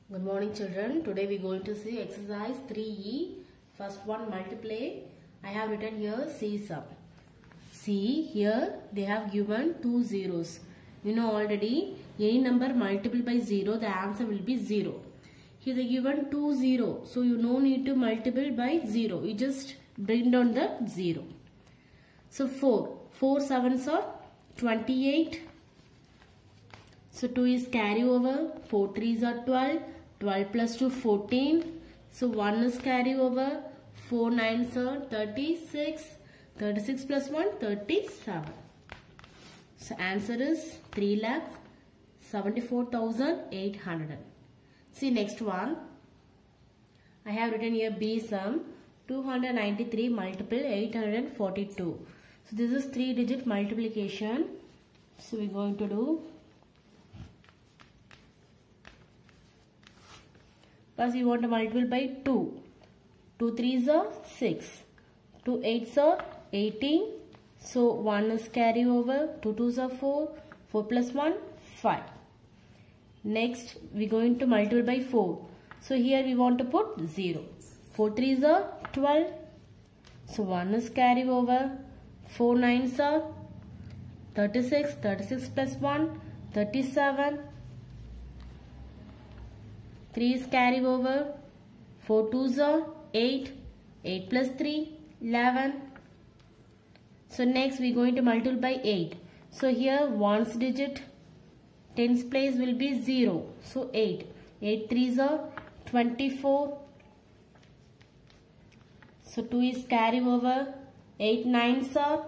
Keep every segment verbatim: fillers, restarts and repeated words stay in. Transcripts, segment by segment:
Good morning children. Today we are going to see exercise three E. First one multiply. I have written here C sum. See here they have given two zeros. You know already any number multiple by zero the answer will be zero. Here they given two zero. So you no need to multiple by zero. You just bring down the zero. So four. four sevens are twenty-eight. So two is carry over. four threes are twelve. twelve plus two fourteen. So one is carry over. four nines are thirty-six. thirty-six plus one thirty-seven. So answer is three lakh seventy-four thousand eight hundred. See next one. I have written here B sum. two hundred ninety-three multiple eight hundred forty-two. So this is three digit multiplication. So we are going to do. First we want to multiply by two. two threes are six. two eights are eighteen. So one is carry over. two twos are four. four plus one, five. Next we are going to multiply by four. So here we want to put zero. four threes are twelve. So one is carry over. four nines are thirty-six. thirty-six plus one, thirty-seven. three is carry over. four twos are eight. eight plus three, eleven. So next we are going to multiply by eight. So here ones digit, tens place will be zero. So eight. eight threes are twenty-four. So two is carry over. eight nines are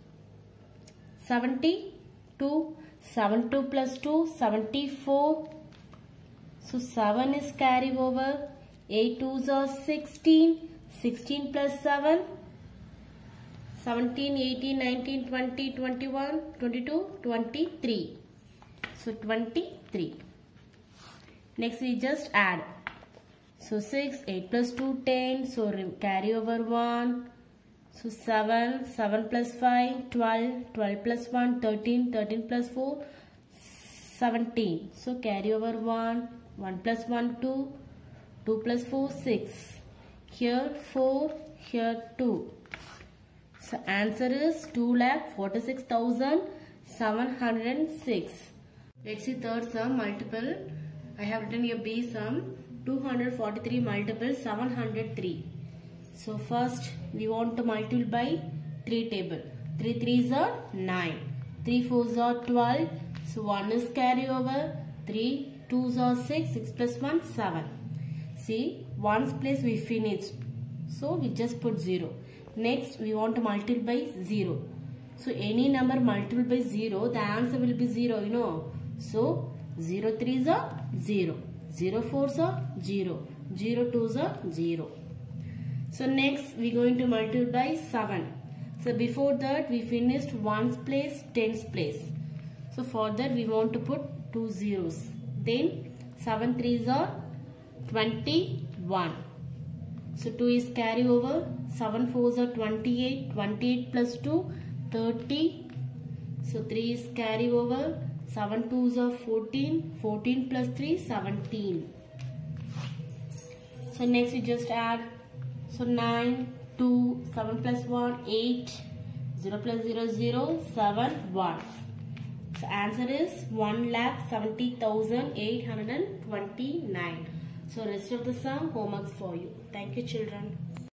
seventy-two. seventy-two plus two, seventy-four. So seven is carry over. eight twos are sixteen. sixteen plus seven. seventeen, eighteen, nineteen, twenty, twenty-one, twenty-two, twenty-three. So twenty-three. Next we just add. So six, eight plus two, ten. So carry over one. So seven, seven plus five, twelve. twelve plus one, thirteen. thirteen plus four, seventeen. So carry over one. one plus one, two. two plus four, six. Here four, here two. So answer is two lakh forty-six thousand seven hundred six. Let's see third sum multiple. I have written here B sum. two hundred forty-three multiple seven hundred three. So first we want to multiply by three table. three threes are nine. three fours are twelve. So one is carry over. three twos are six. six plus one, seven. See, ones place we finished. So we just put zero. Next we want to multiply by zero. So any number multiple by zero, the answer will be zero, you know. So zero threes are zero. zero fours are zero. zero twos are zero. So next we are going to multiply by seven. So before that we finished ones place, tens place. So for that we want to put two zeros. Then seven threes are twenty-one. So two is carry over. seven fours are twenty-eight. twenty-eight plus two, thirty. So three is carry over. seven twos are fourteen. fourteen plus three, seventeen. So next we just add. So nine, two, seven plus one, eight. zero plus zero, zero. seven, one. So answer is one lakh seventy thousand eight hundred twenty-nine. So rest of the sum homework for you. Thank you children.